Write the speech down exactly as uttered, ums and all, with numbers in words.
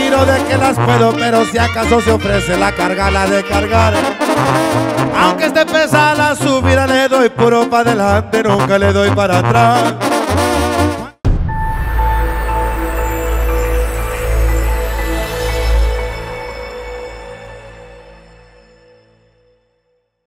miro de que las puedo, pero si acaso se ofrece la carga, la de cargar. Aunque esté pesada la subida, le doy puro para adelante, nunca le doy para atrás.